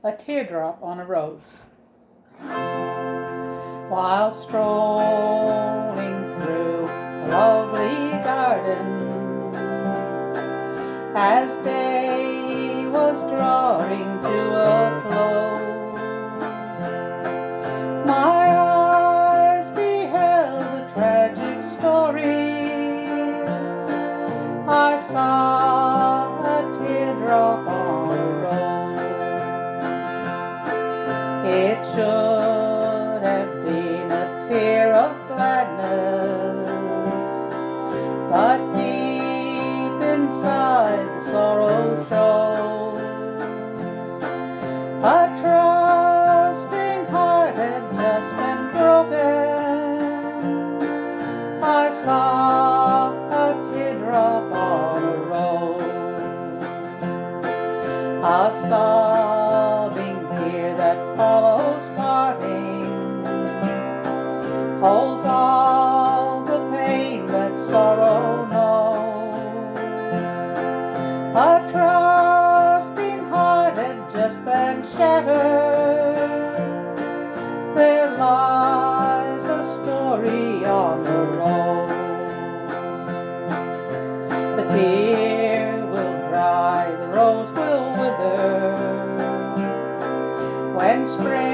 A teardrop on a rose. While strolling through a lovely garden, as day was drawing to a close, my eyes beheld a tragic story. I saw a teardrop on a rose. It should have been a tear of gladness, but deep inside the sorrow shows. A trusting heart had just been broken. I saw a teardrop on a rose. A sobbing tear that follows parting holds all the pain that sorrow knows. A trusting heart had just been shattered. There lies a story on the rose. The tear will dry, the rose will wither when spring